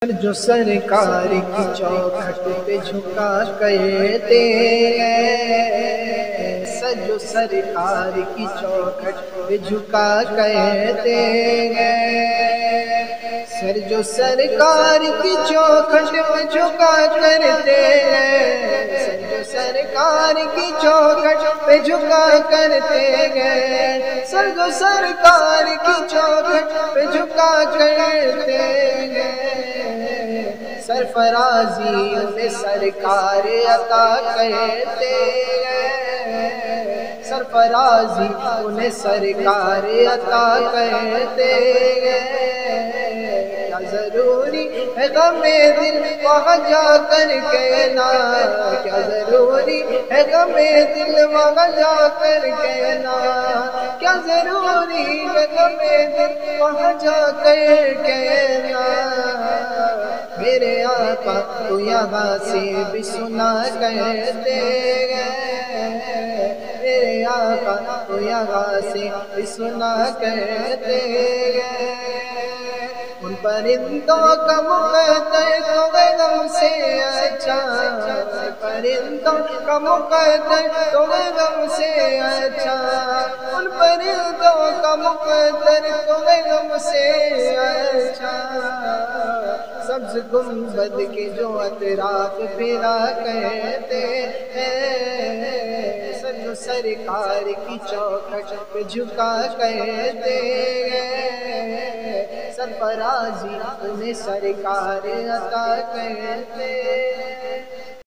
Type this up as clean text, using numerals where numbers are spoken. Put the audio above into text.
جو سرکار کی چوکھٹ پہ جھکا کرتے ہیں، جو سرکار کی چوکھٹ پہ جھکا کرتے ہیں، سر جو سرکار کی چوکھٹ پہ جھکا کرتے ہیں، سر جو سرکار کی چوکھٹ پہ جھکا کرتے ہیں، سر جو سرکار کی چوکھٹ پہ جھکا کرتے ہیں، سرفرازی انہیں سرکار عطا کرتے ہیں، سرفرازی انہیں سرکار عطا کرتے ہیں۔ کیا ضروری ہے غم دل وہاں جا کر کہنا، کیا ضروری ہے غم دل وہاں جا کر کہنا، کیا ضروری ہے غم دل وہاں جا کر کہنا، میرے آقا تو یہاں سے بھی سنا کرتے ہیں، میرے آقا تو یہاں سے بھی سنا کرتے ہیں۔ ان پرندوں کا مقدر تو غم سے اچھا، پرندوں کا مقدر تو غم سے اچھا، ان پرندوں کا مقدر تو غم سے اچھا، سبز گنبد کے جو اطراف پھرا کرتے ہیں، سر جو سرکار کی چوکھٹ پہ جھکا کرتے ہیں، سرفرازی انہیں سرکار عطا کرتے ہیں۔